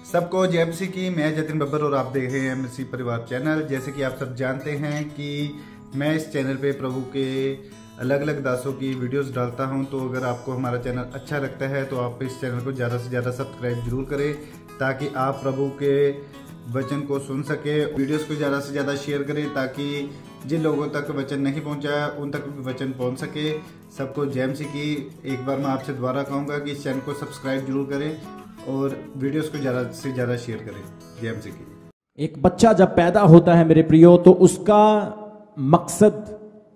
सबको जय मसीह की। मैं जतिन बब्बर और आप देख रहे हैं मसीह परिवार चैनल। जैसे कि आप सब जानते हैं कि मैं इस चैनल पे प्रभु के अलग अलग दासों की वीडियोस डालता हूं, तो अगर आपको हमारा चैनल अच्छा लगता है तो आप इस चैनल को ज़्यादा से ज़्यादा सब्सक्राइब जरूर करें, ताकि आप प्रभु के वचन को सुन सके। वीडियोस को ज़्यादा से ज़्यादा शेयर करें ताकि जिन लोगों तक वचन नहीं पहुंचा उन तक भी वचन पहुंच सके। सबको जय मसीह की। एक बार मैं आपसे दोबारा कहूँगा कि इस चैनल को सब्सक्राइब जरूर करें और वीडियोस को ज़्यादा से ज़्यादा शेयर करें। जय मसीह की। एक बच्चा जब पैदा होता है मेरे प्रियो, तो उसका मकसद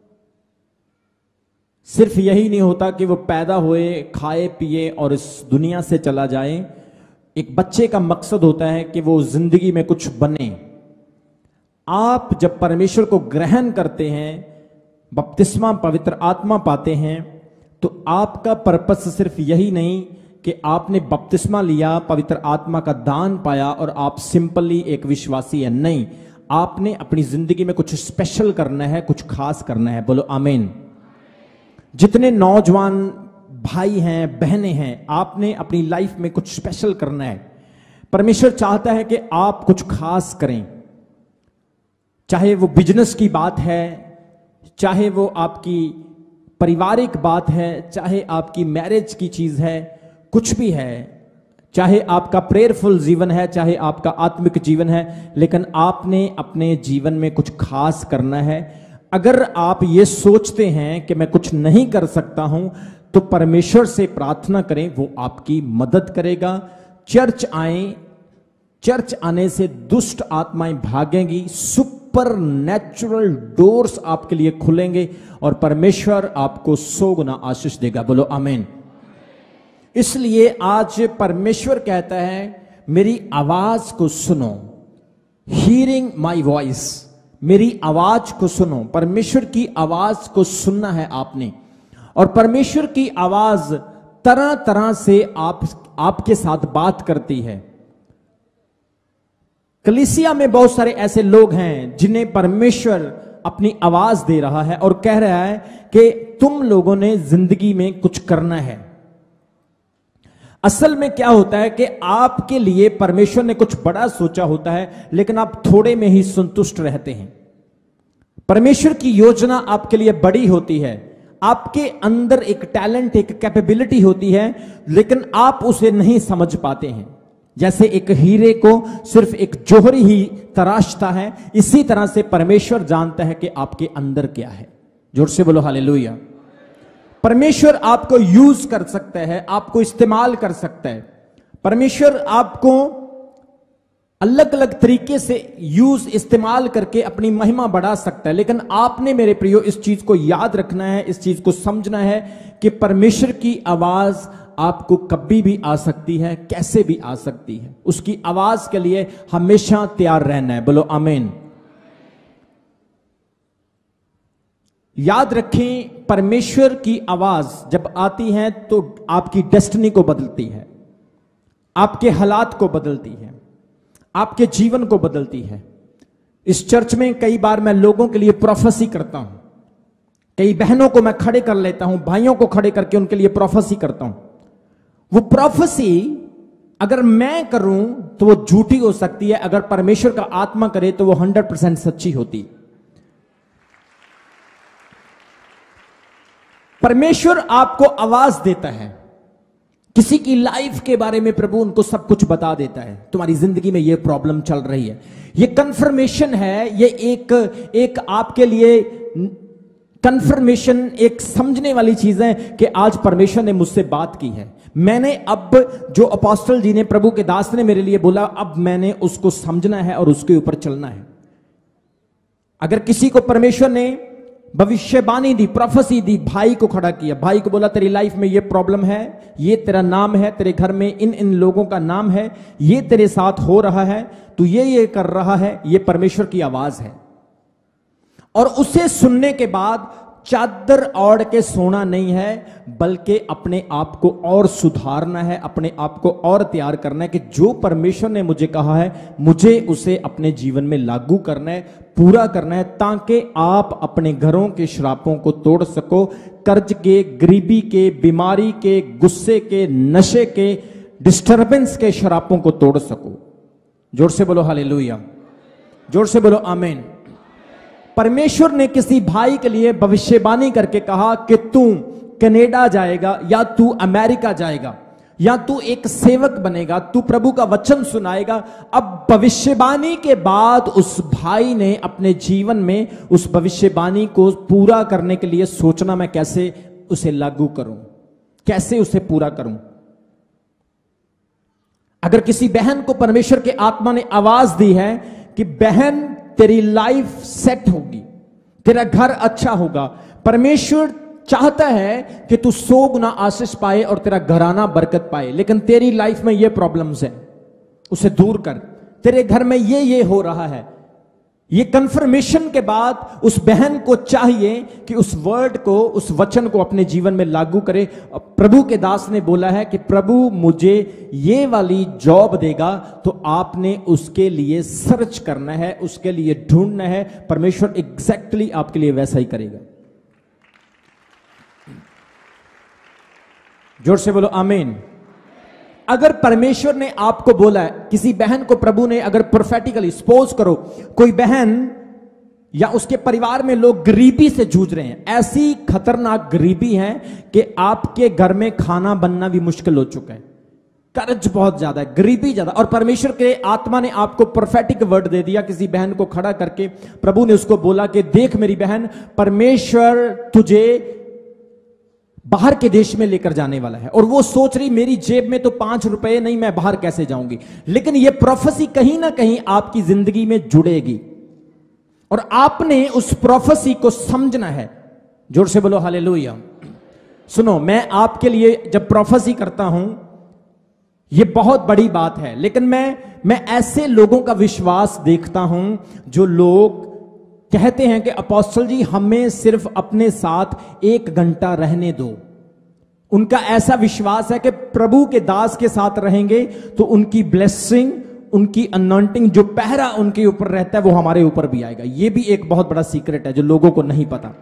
सिर्फ यही नहीं होता कि वो पैदा हुए, खाए पिए और इस दुनिया से चला जाए। एक बच्चे का मकसद होता है कि वो जिंदगी में कुछ बने। आप जब परमेश्वर को ग्रहण करते हैं, बपतिस्मा पवित्र आत्मा पाते हैं, तो आपका पर्पस सिर्फ यही नहीं कि आपने बपतिस्मा लिया, पवित्र आत्मा का दान पाया और आप सिंपली एक विश्वासी है। नहीं, आपने अपनी जिंदगी में कुछ स्पेशल करना है, कुछ खास करना है। बोलो आमीन। जितने नौजवान भाई हैं, बहनें हैं, आपने अपनी लाइफ में कुछ स्पेशल करना है। परमेश्वर चाहता है कि आप कुछ खास करें, चाहे वो बिजनेस की बात है, चाहे वो आपकी पारिवारिक बात है, चाहे आपकी मैरिज की चीज है, कुछ भी है, चाहे आपका प्रेयरफुल जीवन है, चाहे आपका आत्मिक जीवन है, लेकिन आपने अपने जीवन में कुछ खास करना है। अगर आप ये सोचते हैं कि मैं कुछ नहीं कर सकता हूं, तो परमेश्वर से प्रार्थना करें, वो आपकी मदद करेगा। चर्च आए, चर्च आने से दुष्ट आत्माएं भागेंगी, सुपर नेचुरल डोर्स आपके लिए खुलेंगे और परमेश्वर आपको 100 गुना आशीष देगा। बोलो आमीन। इसलिए आज परमेश्वर कहता है, मेरी आवाज को सुनो, हियरिंग माई वॉइस, मेरी आवाज को सुनो। परमेश्वर की आवाज को सुनना है आपने, और परमेश्वर की आवाज तरह तरह से आपके साथ बात करती है। कलीसिया में बहुत सारे ऐसे लोग हैं जिन्हें परमेश्वर अपनी आवाज दे रहा है और कह रहा है कि तुम लोगों ने जिंदगी में कुछ करना है। असल में क्या होता है कि आपके लिए परमेश्वर ने कुछ बड़ा सोचा होता है, लेकिन आप थोड़े में ही संतुष्ट रहते हैं। परमेश्वर की योजना आपके लिए बड़ी होती है। आपके अंदर एक टैलेंट, एक कैपेबिलिटी होती है, लेकिन आप उसे नहीं समझ पाते हैं। जैसे एक हीरे को सिर्फ एक जौहरी ही तराशता है, इसी तरह से परमेश्वर जानता है कि आपके अंदर क्या है। जोर से बोलो हालेलुया। परमेश्वर आपको यूज कर सकता है, आपको इस्तेमाल कर सकता है। परमेश्वर आपको अलग अलग तरीके से इस्तेमाल करके अपनी महिमा बढ़ा सकता है। लेकिन आपने मेरे प्रियो इस चीज को याद रखना है, इस चीज को समझना है कि परमेश्वर की आवाज आपको कभी भी आ सकती है, कैसे भी आ सकती है। उसकी आवाज के लिए हमेशा तैयार रहना है। बोलो आमीन। याद रखें, परमेश्वर की आवाज जब आती है तो आपकी डेस्टिनी को बदलती है, आपके हालात को बदलती है, आपके जीवन को बदलती है। इस चर्च में कई बार मैं लोगों के लिए प्रोफेसी करता हूं, कई बहनों को मैं खड़े कर लेता हूं, भाइयों को खड़े करके उनके लिए प्रोफेसी करता हूं। वो प्रोफेसी अगर मैं करूं तो वो झूठी हो सकती है, अगर परमेश्वर का आत्मा करे तो वो 100% सच्ची होती है। परमेश्वर आपको आवाज देता है, किसी की लाइफ के बारे में प्रभु उनको सब कुछ बता देता है। तुम्हारी जिंदगी में ये प्रॉब्लम चल रही है, ये कंफर्मेशन है, ये एक आपके लिए कंफर्मेशन, एक समझने वाली चीज है कि आज परमेश्वर ने मुझसे बात की है। मैंने अब जो अपोस्टल जी ने, प्रभु के दास ने मेरे लिए बोला, अब मैंने उसको समझना है और उसके ऊपर चलना है। अगर किसी को परमेश्वर ने भविष्यवाणी दी, प्रोफेसी दी, भाई को खड़ा किया, भाई को बोला तेरी लाइफ में ये प्रॉब्लम है, ये तेरा नाम है, तेरे घर में इन इन लोगों का नाम है, ये तेरे साथ हो रहा है, तू ये कर रहा है, ये परमेश्वर की आवाज है। और उसे सुनने के बाद चादर ओढ़ के सोना नहीं है, बल्कि अपने आप को और सुधारना है, अपने आप को और तैयार करना है कि जो परमेश्वर ने मुझे कहा है, मुझे उसे अपने जीवन में लागू करना है, पूरा करना है, ताकि आप अपने घरों के श्रापों को तोड़ सको। कर्ज के, गरीबी के, बीमारी के, गुस्से के, नशे के, डिस्टरबेंस के शरापों को तोड़ सको। जोर से बोलो हालेलुया, जोर से बोलो आमीन। परमेश्वर ने किसी भाई के लिए भविष्यवाणी करके कहा कि तू कनाडा जाएगा या तू अमेरिका जाएगा या तू एक सेवक बनेगा, तू प्रभु का वचन सुनाएगा। अब भविष्यवाणी के बाद उस भाई ने अपने जीवन में उस भविष्यवाणी को पूरा करने के लिए सोचना, मैं कैसे उसे लागू करूं, कैसे उसे पूरा करूं। अगर किसी बहन को परमेश्वर के आत्मा ने आवाज दी है कि बहन तेरी लाइफ सेट होगी, तेरा घर अच्छा होगा, परमेश्वर चाहता है कि तू 100 गुना आशीष पाए और तेरा घराना बरकत पाए, लेकिन तेरी लाइफ में ये प्रॉब्लम्स है, उसे दूर कर। तेरे घर में ये हो रहा है। ये कंफर्मेशन के बाद उस बहन को चाहिए कि उस वर्ड को, उस वचन को अपने जीवन में लागू करे। प्रभु के दास ने बोला है कि प्रभु मुझे ये वाली जॉब देगा, तो आपने उसके लिए सर्च करना है, उसके लिए ढूंढना है। परमेश्वर एग्जैक्टली आपके लिए वैसा ही करेगा। जोर से बोलो आमीन। अगर परमेश्वर ने आपको बोला है, किसी बहन को प्रभु ने अगर प्रोफेटिकली, सपोज करो कोई बहन या उसके परिवार में लोग गरीबी से जूझ रहे हैं, ऐसी खतरनाक गरीबी है कि आपके घर में खाना बनना भी मुश्किल हो चुका है, कर्ज बहुत ज्यादा है, गरीबी ज्यादा, और परमेश्वर के आत्मा ने आपको प्रोफेटिक वर्ड दे दिया, किसी बहन को खड़ा करके प्रभु ने उसको बोला कि देख मेरी बहन, परमेश्वर तुझे बाहर के देश में लेकर जाने वाला है। और वो सोच रही मेरी जेब में तो 5 रुपए नहीं, मैं बाहर कैसे जाऊंगी। लेकिन ये प्रोफेसी कहीं ना कहीं आपकी जिंदगी में जुड़ेगी और आपने उस प्रोफेसी को समझना है। जोर से बोलो हालेलुया। सुनो, मैं आपके लिए जब प्रोफेसी करता हूं, ये बहुत बड़ी बात है, लेकिन मैं ऐसे लोगों का विश्वास देखता हूं जो लोग कहते हैं कि अपोस्टल जी हमें सिर्फ अपने साथ 1 घंटा रहने दो। उनका ऐसा विश्वास है कि प्रभु के दास के साथ रहेंगे तो उनकी ब्लेसिंग, उनकी अनॉइंटिंग, जो पहरा उनके ऊपर रहता है वो हमारे ऊपर भी आएगा। ये भी एक बहुत बड़ा सीक्रेट है जो लोगों को नहीं पता।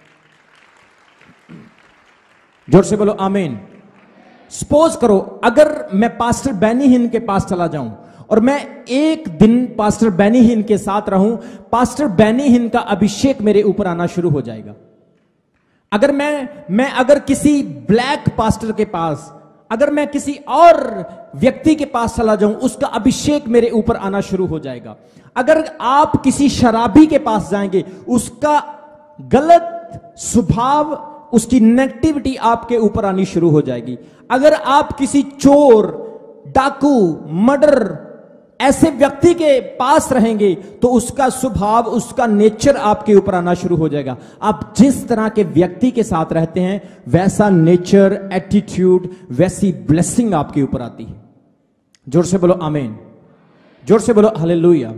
जोर से बोलो आमीन। सपोज करो अगर मैं पास्टर बेनी हिन के पास चला जाऊं और मैं एक दिन पास्टर बेनी हिन के साथ रहूं, पास्टर बेनी हिन का अभिषेक मेरे ऊपर आना शुरू हो जाएगा। अगर मैं अगर किसी ब्लैक पास्टर के पास, अगर मैं किसी और व्यक्ति के पास चला जाऊं, उसका अभिषेक मेरे ऊपर आना शुरू हो जाएगा। अगर आप किसी शराबी के पास जाएंगे, उसका गलत स्वभाव, उसकी नेगेटिविटी आपके ऊपर आनी शुरू हो जाएगी। अगर आप किसी चोर, डाकू, मर्डर ऐसे व्यक्ति के पास रहेंगे तो उसका स्वभाव, उसका नेचर आपके ऊपर आना शुरू हो जाएगा। आप जिस तरह के व्यक्ति के साथ रहते हैं वैसा नेचर, एटीट्यूड, वैसी ब्लेसिंग आपके ऊपर आती है। जोर से बोलो आमीन, जोर से बोलो हालेलुया।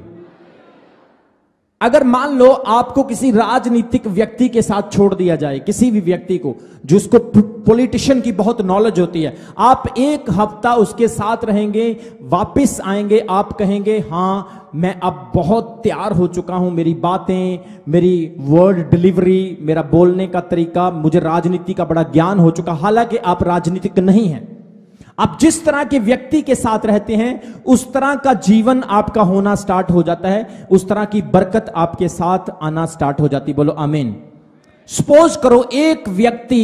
अगर मान लो आपको किसी राजनीतिक व्यक्ति के साथ छोड़ दिया जाए, किसी भी व्यक्ति को जिसको पॉलिटिशियन की बहुत नॉलेज होती है, आप 1 हफ्ता उसके साथ रहेंगे, वापस आएंगे, आप कहेंगे हाँ मैं अब बहुत तैयार हो चुका हूं, मेरी बातें, मेरी वर्ड डिलीवरी, मेरा बोलने का तरीका, मुझे राजनीति का बड़ा ज्ञान हो चुका। हालांकि आप राजनीतिक नहीं हैं। आप जिस तरह के व्यक्ति के साथ रहते हैं उस तरह का जीवन आपका होना स्टार्ट हो जाता है, उस तरह की बरकत आपके साथ आना स्टार्ट हो जाती। बोलो आमीन। सपोज करो एक व्यक्ति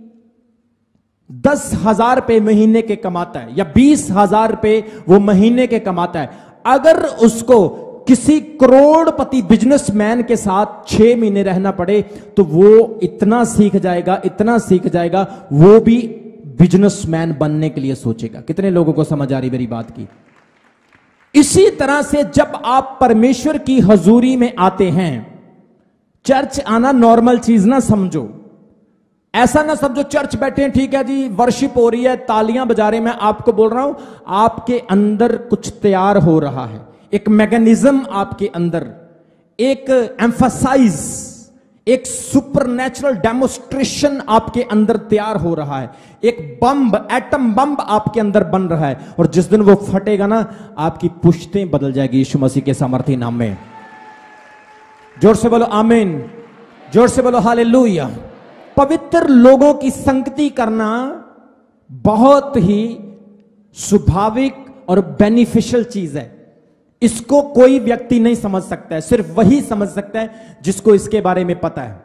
10,000 रुपए महीने के कमाता है या 20,000 रुपए वो महीने के कमाता है। अगर उसको किसी करोड़पति बिजनेसमैन के साथ 6 महीने रहना पड़े तो वो इतना सीख जाएगा, इतना सीख जाएगा, वो भी बिजनेसमैन बनने के लिए सोचेगा। कितने लोगों को समझ आ रही मेरी बात की? इसी तरह से जब आप परमेश्वर की हजूरी में आते हैं, चर्च आना नॉर्मल चीज ना समझो। ऐसा ना समझो चर्च बैठे हैं, ठीक है जी, वर्शिप हो रही है, तालियां बजा रहे हैं। मैं आपको बोल रहा हूं आपके अंदर कुछ तैयार हो रहा है, एक मैकेनिज्म आपके अंदर, एक एम्फसाइज, एक सुपरनेचुरल डेमोस्ट्रेशन आपके अंदर तैयार हो रहा है। एक बम, एटम बम आपके अंदर बन रहा है और जिस दिन वो फटेगा ना आपकी पुश्तें बदल जाएगी यीशु मसीह के सामर्थी नाम में। जोर से बोलो आमीन, जोर से बोलो हालेलुया। पवित्र लोगों की संगति करना बहुत ही स्वाभाविक और बेनिफिशियल चीज है। इसको कोई व्यक्ति नहीं समझ सकता है, सिर्फ वही समझ सकता है जिसको इसके बारे में पता है।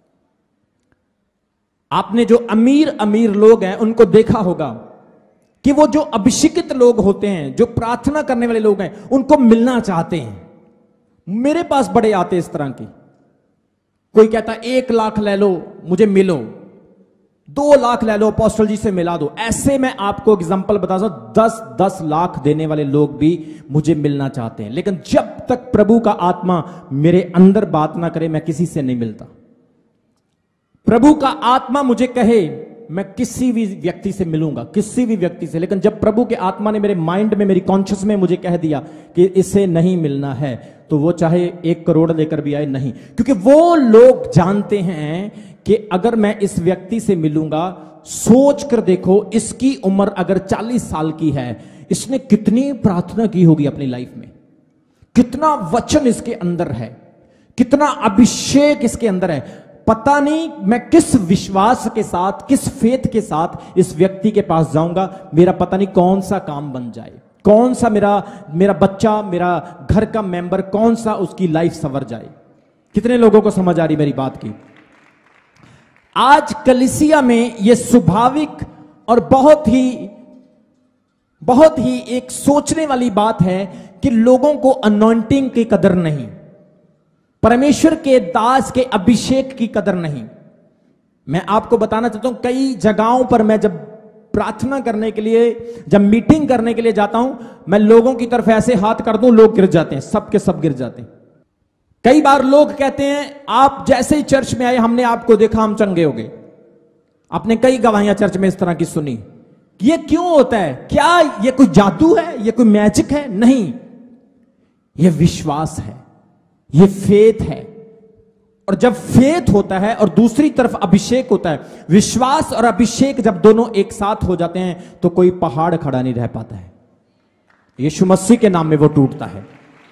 आपने जो अमीर अमीर लोग हैं उनको देखा होगा कि वो जो अभिषिक्त लोग होते हैं, जो प्रार्थना करने वाले लोग हैं, उनको मिलना चाहते हैं। मेरे पास बड़े आते इस तरह की, कोई कहता 1 लाख ले लो मुझे मिलो, 2 लाख ले लो अपोस्टल जी से मिला दो। ऐसे मैं आपको एग्जांपल बता सकता, 10-10 लाख देने वाले लोग भी मुझे मिलना चाहते हैं, लेकिन जब तक प्रभु का आत्मा मेरे अंदर बात ना करे मैं किसी से नहीं मिलता। प्रभु का आत्मा मुझे कहे मैं किसी भी व्यक्ति से मिलूंगा, किसी भी व्यक्ति से, लेकिन जब प्रभु के आत्मा ने मेरे माइंड में, मेरी कॉन्शियस में मुझे कह दिया कि इसे नहीं मिलना है, तो वो चाहे 1 करोड़ लेकर भी आए, नहीं। क्योंकि वो लोग जानते हैं कि अगर मैं इस व्यक्ति से मिलूंगा, सोच कर देखो इसकी उम्र अगर 40 साल की है, इसने कितनी प्रार्थना की होगी अपनी लाइफ में, कितना वचन इसके अंदर है, कितना अभिषेक इसके अंदर है। पता नहीं मैं किस विश्वास के साथ, किस फेथ के साथ इस व्यक्ति के पास जाऊंगा, मेरा पता नहीं कौन सा काम बन जाए, कौन सा मेरा बच्चा, मेरा घर का मेंबर, कौन सा उसकी लाइफ संवर जाए। कितने लोगों को समझ आ रही मेरी बात की? आज कलीसिया में यह स्वाभाविक और बहुत ही एक सोचने वाली बात है कि लोगों को अनॉइंटिंग की कदर नहीं, परमेश्वर के दास के अभिषेक की कदर नहीं। मैं आपको बताना चाहता हूं, कई जगहों पर मैं जब प्रार्थना करने के लिए, जब मीटिंग करने के लिए जाता हूं, मैं लोगों की तरफ ऐसे हाथ कर दूं, लोग गिर जाते हैं, सब के सब गिर जाते हैं। कई बार लोग कहते हैं आप जैसे ही चर्च में आए हमने आपको देखा हम चंगे हो गए। आपने कई गवाहियां चर्च में इस तरह की सुनी। ये क्यों होता है? क्या ये कोई जादू है? ये कोई मैजिक है? नहीं, ये विश्वास है, ये फेथ है। और जब फेथ होता है और दूसरी तरफ अभिषेक होता है, विश्वास और अभिषेक जब दोनों एक साथ हो जाते हैं तो कोई पहाड़ खड़ा नहीं रह पाता है। यीशु मसीह के नाम में वो टूटता है।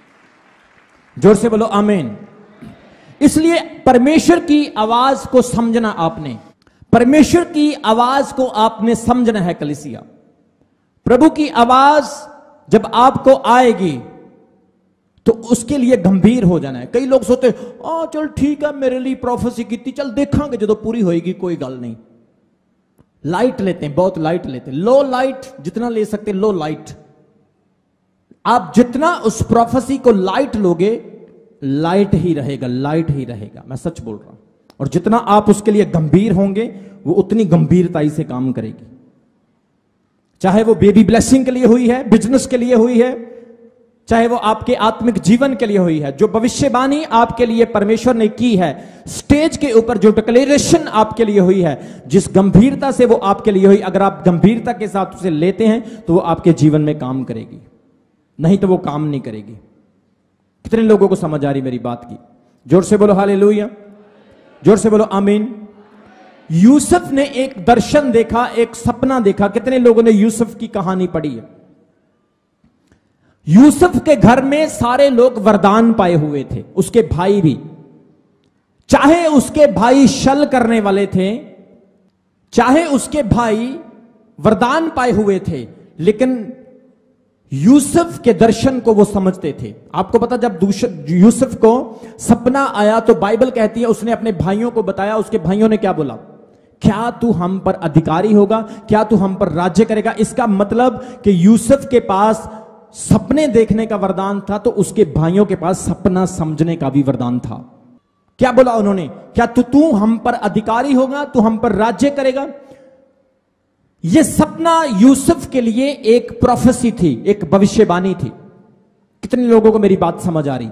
जोर से बोलो आमीन। इसलिए परमेश्वर की आवाज को समझना, आपने परमेश्वर की आवाज को आपने समझना है। कलीसिया, प्रभु की आवाज जब आपको आएगी तो उसके लिए गंभीर हो जाना है। कई लोग सोचते चल ठीक है, मेरे लिए प्रोफेसी की थी, चल देखांगे जो पूरी होएगी, कोई गल नहीं। लाइट लेते हैं, बहुत लाइट लेते हैं, लो लाइट जितना ले सकते लो लाइट। आप जितना उस प्रोफेसी को लाइट लोगे, लाइट ही रहेगा, लाइट ही रहेगा। मैं सच बोल रहा हूं। और जितना आप उसके लिए गंभीर होंगे, वो उतनी गंभीरताई से काम करेगी। चाहे वो बेबी ब्लेसिंग के लिए हुई है, बिजनेस के लिए हुई है, चाहे वो आपके आत्मिक जीवन के लिए हुई है। जो भविष्यवाणी आपके लिए परमेश्वर ने की है, स्टेज के ऊपर जो डिक्लेरेशन आपके लिए हुई है, जिस गंभीरता से वो आपके लिए हुई, अगर आप गंभीरता के साथ उसे लेते हैं तो वो आपके जीवन में काम करेगी, नहीं तो वो काम नहीं करेगी। कितने लोगों को समझ आ रही मेरी बात की? जोर से बोलो हालेलुया, जोर से बोलो आमीन। यूसुफ ने एक दर्शन देखा, एक सपना देखा। कितने लोगों ने यूसुफ की कहानी पढ़ी है? यूसुफ के घर में सारे लोग वरदान पाए हुए थे, उसके भाई भी। चाहे उसके भाई छल करने वाले थे, चाहे उसके भाई वरदान पाए हुए थे, लेकिन यूसुफ के दर्शन को वो समझते थे। आपको पता, जब यूसुफ को सपना आया तो बाइबल कहती है उसने अपने भाइयों को बताया। उसके भाइयों ने क्या बोला? क्या तू हम पर अधिकारी होगा? क्या तू हम पर राज्य करेगा? इसका मतलब कि यूसुफ के पास सपने देखने का वरदान था, तो उसके भाइयों के पास सपना समझने का भी वरदान था। क्या बोला उन्होंने? क्या तू हम पर अधिकारी होगा? तू हम पर राज्य करेगा? यह सपना यूसुफ के लिए एक प्रोफेसी थी, एक भविष्यवाणी थी। कितने लोगों को मेरी बात समझ आ रही?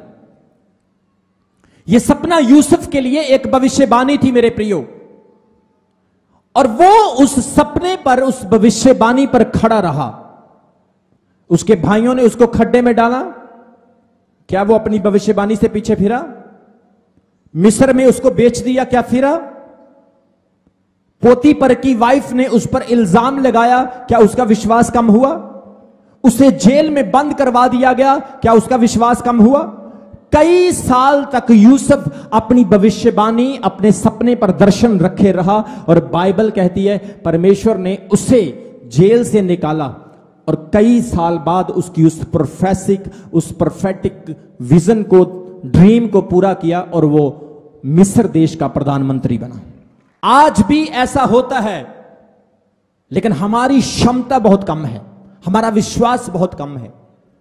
यह सपना यूसुफ के लिए एक भविष्यवाणी थी मेरे प्रियो, और वो उस सपने पर, उस भविष्यवाणी पर खड़ा रहा। उसके भाइयों ने उसको खड्डे में डाला। क्या वो अपनी भविष्यवाणी से पीछे फिरा? मिस्र में उसको बेच दिया, क्या फिरा? पोतीफर की वाइफ ने उस पर इल्जाम लगाया, क्या उसका विश्वास कम हुआ? उसे जेल में बंद करवा दिया गया, क्या उसका विश्वास कम हुआ? कई साल तक यूसुफ अपनी भविष्यवाणी, अपने सपने पर दर्शन रखे रहा, और बाइबल कहती है परमेश्वर ने उसे जेल से निकाला और कई साल बाद उसकी उस प्रोफेटिक विजन को, ड्रीम को पूरा किया और वो मिस्र देश का प्रधानमंत्री बना। आज भी ऐसा होता है, लेकिन हमारी क्षमता बहुत कम है, हमारा विश्वास बहुत कम है।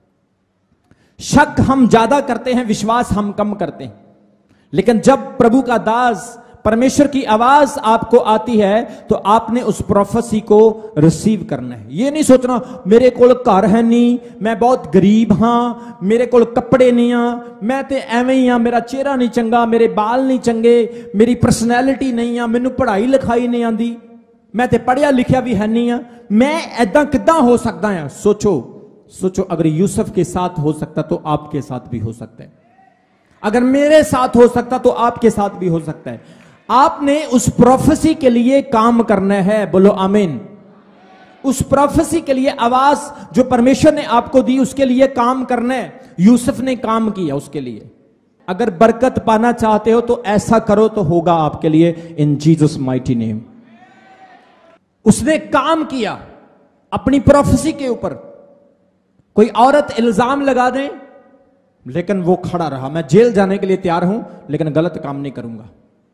शक हम ज्यादा करते हैं, विश्वास हम कम करते हैं। लेकिन जब प्रभु का दास, परमेश्वर की आवाज आपको आती है तो आपने उस प्रोफेसी को रिसीव करना है। ये नहीं सोचना मेरे कोल घर है नहीं, मैं बहुत गरीब हाँ, मेरे कोल कपड़े नहीं आ, मैं ते एवें ही हाँ, मेरा चेहरा नहीं चंगा, मेरे बाल नहीं चंगे, मेरी पर्सनैलिटी नहीं आ, मैनू पढ़ाई लिखाई नहीं आती, मैं ते पढ़िया लिखिया भी है नहीं आ, मैं ऐदा किद्दां हो सकता है। सोचो अगर यूसुफ के साथ हो सकता तो आपके साथ भी हो सकता है। अगर मेरे साथ हो सकता तो आपके साथ भी हो सकता है। आपने उस प्रोफेसी के लिए काम करना है। बोलो आमीन। उस प्रोफेसी के लिए आवाज जो परमेश्वर ने आपको दी उसके लिए काम करना है। यूसुफ ने काम किया उसके लिए। अगर बरकत पाना चाहते हो तो ऐसा करो तो होगा आपके लिए, इन जीसस माइटी नेम। उसने काम किया अपनी प्रोफेसी के ऊपर। कोई औरत इल्जाम लगा दे, लेकिन वो खड़ा रहा, मैं जेल जाने के लिए तैयार हूं लेकिन गलत काम नहीं करूंगा।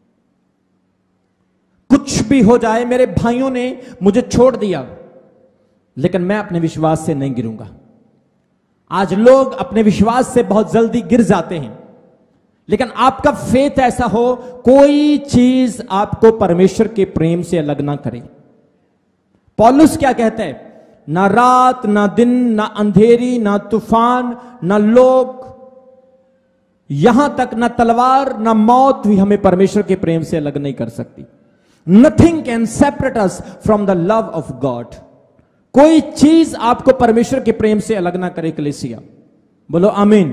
कुछ भी हो जाए, मेरे भाइयों ने मुझे छोड़ दिया लेकिन मैं अपने विश्वास से नहीं गिरूंगा। आज लोग अपने विश्वास से बहुत जल्दी गिर जाते हैं, लेकिन आपका फेथ ऐसा हो, कोई चीज आपको परमेश्वर के प्रेम से अलग ना करे। पौलुस क्या कहता है? ना रात ना दिन, ना अंधेरी, ना तूफान, ना लोग, यहां तक ना तलवार ना मौत भी हमें परमेश्वर के प्रेम से अलग नहीं कर सकती। Nothing can separate us from the love of God. कोई चीज आपको परमेश्वर के प्रेम से अलग ना करे कलीसिया। बोलो आमीन।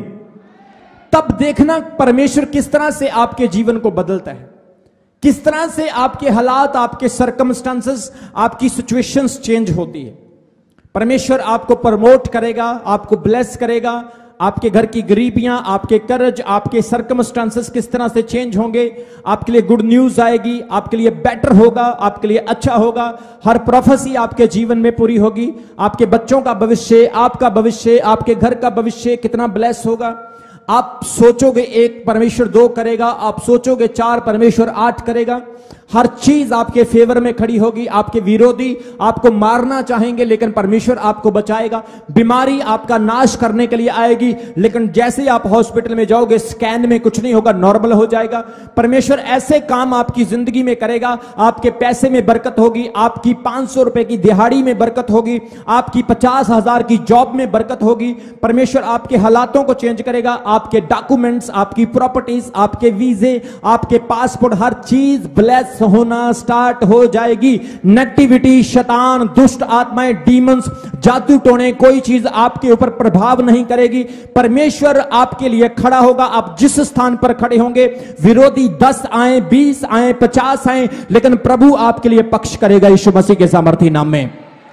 तब देखना परमेश्वर किस तरह से आपके जीवन को बदलता है, किस तरह से आपके हालात, आपके सर्कमस्टांसेस, आपकी सिचुएशंस चेंज होती है। परमेश्वर आपको प्रमोट करेगा, आपको ब्लेस करेगा। आपके घर की गरीबियां, आपके कर्ज, आपके सर्कमस्टांसेस किस तरह से चेंज होंगे। आपके लिए गुड न्यूज आएगी, आपके लिए बेटर होगा, आपके लिए अच्छा होगा। हर प्रोफेसी आपके जीवन में पूरी होगी। आपके बच्चों का भविष्य, आपका भविष्य, आपके घर का भविष्य कितना ब्लेस होगा। आप सोचोगे एक, परमेश्वर 2 करेगा। आप सोचोगे 4, परमेश्वर 8 करेगा। हर चीज आपके फेवर में खड़ी होगी। आपके विरोधी आपको मारना चाहेंगे लेकिन परमेश्वर आपको बचाएगा। बीमारी आपका नाश करने के लिए आएगी, लेकिन जैसे ही आप हॉस्पिटल में जाओगे स्कैन में कुछ नहीं होगा, नॉर्मल हो जाएगा। परमेश्वर ऐसे काम आपकी जिंदगी में करेगा। आपके पैसे में बरकत होगी, आपकी 500 रुपए की दिहाड़ी में बरकत होगी, आपकी 50,000 की जॉब में बरकत होगी। परमेश्वर आपके हालातों को चेंज करेगा। आपके डॉक्यूमेंट्स, आपकी प्रॉपर्टीज, आपके वीजे, आपके पासपोर्ट, हर चीज ब्लेस होना स्टार्ट हो जाएगी। नेगेटिविटी, शैतान, दुष्ट आत्माएं, डीमंस, जादू टोने, कोई चीज आपके ऊपर प्रभाव नहीं करेगी। परमेश्वर आपके लिए खड़ा होगा। आप जिस स्थान पर खड़े होंगे, विरोधी 10 आए, 20 आए, 50 आए, लेकिन प्रभु आपके लिए पक्ष करेगा यीशु मसीह के सामर्थी नाम में।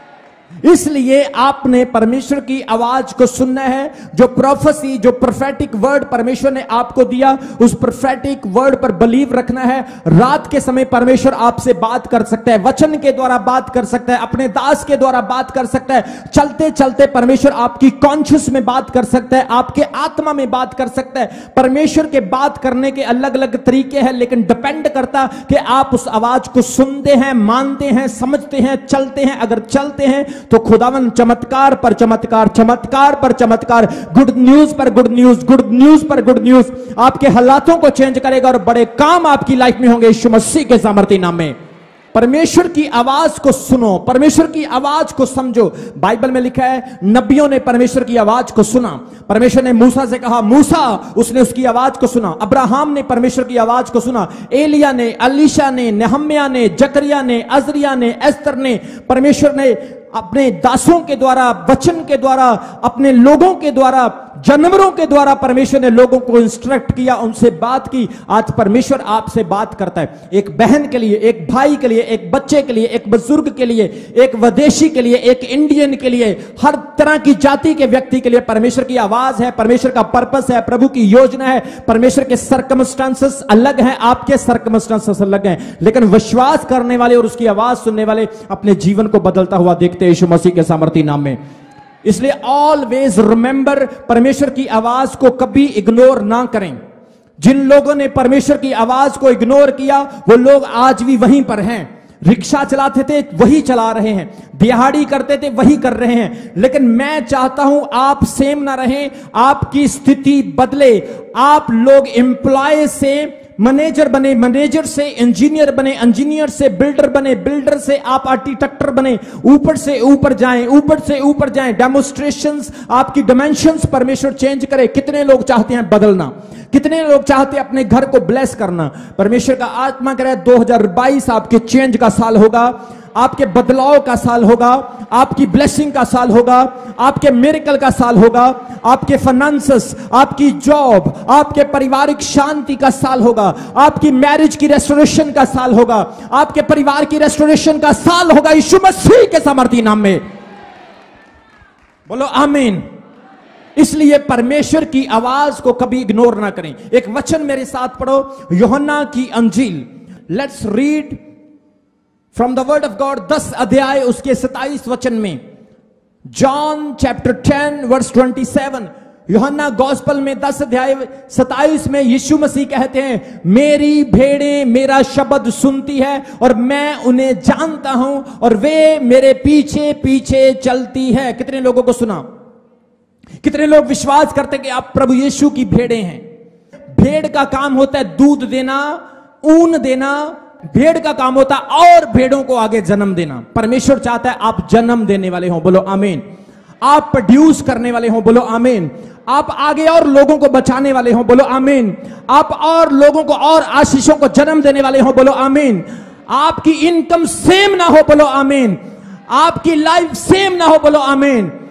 इसलिए आपने परमेश्वर की आवाज को सुनना है। जो प्रोफेसी, जो प्रोफेटिक वर्ड परमेश्वर ने आपको दिया, उस प्रोफेटिक वर्ड पर बिलीव रखना है। रात के समय परमेश्वर आपसे बात कर सकता है, वचन के द्वारा बात कर सकता है, अपने दास के द्वारा बात कर सकता है। चलते चलते परमेश्वर आपकी कॉन्शियस में बात कर सकता है, आपके आत्मा में बात कर सकता है। परमेश्वर के बात करने के अलग अलग तरीके हैं, लेकिन डिपेंड करता कि आप उस आवाज को सुनते हैं, मानते हैं, समझते हैं, चलते हैं। अगर चलते हैं तो खुदावन चमत्कार पर चमत्कार, चमत्कार पर चमत्कार, गुड न्यूज पर गुड न्यूज, गुड न्यूज पर गुड न्यूज आपके हालातों को चेंज करेगा और बड़े काम आपकी लाइफ में होंगे यीशु मसीह के सामर्थी नाम में। परमेश्वर की आवाज को सुनो, परमेश्वर की आवाज को समझो। बाइबल में लिखा है नबियों ने परमेश्वर की आवाज को सुना। परमेश्वर ने मूसा से कहा, मूसा, उसने उसकी आवाज को सुना। अब्राहम ने परमेश्वर की आवाज को सुना। एलिया ने, अलीशा ने, नेहम्या ने, जकरिया ने, अजरिया ने, एस्तर ने, परमेश्वर ने अपने दासों के द्वारा, वचन के द्वारा, अपने लोगों के द्वारा, जानवरों के द्वारा परमेश्वर ने लोगों को इंस्ट्रक्ट किया, उनसे बात की। आज परमेश्वर आपसे बात करता है। एक बहन के लिए, एक भाई के लिए, एक बच्चे के लिए, एक बुजुर्ग के लिए, एक विदेशी के लिए, एक इंडियन के लिए, हर तरह की जाति के व्यक्ति के लिए परमेश्वर की आवाज है। परमेश्वर का पर्पस है, प्रभु की योजना है। परमेश्वर के सर्कमस्टांसेस अलग हैं, आपके सर्कमस्टांसेस अलग हैं, लेकिन विश्वास करने वाले और उसकी आवाज सुनने वाले अपने जीवन को बदलता हुआ देखते हैं यीशु मसीह के सामर्थी नाम में। इसलिए ऑलवेज रिमेंबर, परमेश्वर की आवाज को कभी इग्नोर ना करें। जिन लोगों ने परमेश्वर की आवाज को इग्नोर किया वो लोग आज भी वहीं पर हैं। रिक्शा चलाते थे वही चला रहे हैं, दिहाड़ी करते थे वही कर रहे हैं। लेकिन मैं चाहता हूं आप सेम ना रहें, आपकी स्थिति बदले। आप लोग एम्प्लॉय से मैनेजर बने, मैनेजर से इंजीनियर बने, इंजीनियर से बिल्डर बने, बिल्डर से आप आर्किटेक्टर बने, ऊपर से ऊपर जाएं, ऊपर से ऊपर जाएं। डेमोन्स्ट्रेशंस, आपकी डायमेंशंस परमेश्वर चेंज करे। कितने लोग चाहते हैं बदलना? कितने लोग चाहते हैं अपने घर को ब्लेस करना? परमेश्वर का आत्मा करे 2022 आपके चेंज का साल होगा, आपके बदलाव का साल होगा, आपकी ब्लेसिंग का साल होगा, आपके मिरेकल का साल होगा, आपके फाइनेंसेस, आपकी जॉब, आपके पारिवारिक शांति का साल होगा, आपकी मैरिज की रेस्टोरेशन का साल होगा, आपके परिवार की रेस्टोरेशन का साल होगा यीशु मसीह के सामर्थी नाम में। बोलो आमीन। इसलिए परमेश्वर की आवाज को कभी इग्नोर ना करें। एक वचन मेरे साथ पढ़ो, यूहन्ना की अंजील। Let's read from the word of God, 10 अध्याय उसके 27 वचन में। John chapter 10 verse 27। यूहन्ना गॉस्पेल में 10 अध्याय 27 में यीशु मसीह कहते हैं, मेरी भेड़ें मेरा शब्द सुनती है और मैं उन्हें जानता हूं और वे मेरे पीछे पीछे चलती है। कितने लोगों को सुना? कितने लोग विश्वास करते कि आप प्रभु यीशु की भेड़ें हैं? भेड़ का काम होता है दूध देना, ऊन देना। भेड़ का काम होता है और भेड़ों को आगे जन्म देना। परमेश्वर चाहता है आप जन्म देने वाले हो, बोलो आमीन। आप प्रोड्यूस करने वाले हो, बोलो आमीन। आप आगे और लोगों को बचाने वाले हो, बोलो आमीन। आप और लोगों को और आशीषों को जन्म देने वाले हो, बोलो आमीन। आपकी इनकम सेम ना हो, बोलो आमीन। आपकी लाइफ सेम ना हो, बोलो आमीन।